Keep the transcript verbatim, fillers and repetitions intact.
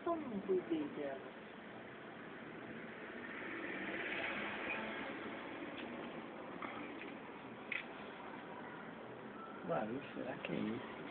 eu não cuidei dela? Barulho, será que é esse?